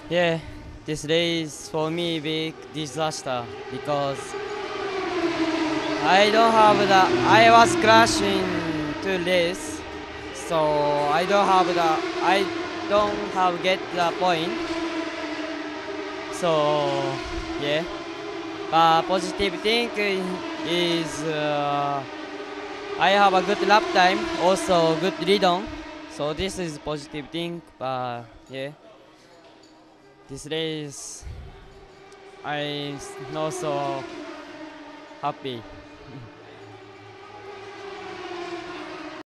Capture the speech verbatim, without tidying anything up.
Yeah, this race for me big disaster because I don't have the. I was crashing to race, so I don't have the. I don't have get the point. So yeah, but positive thing is uh, I have a good lap time, also good lead on. So this is positive thing, but yeah, this race I'm not so happy.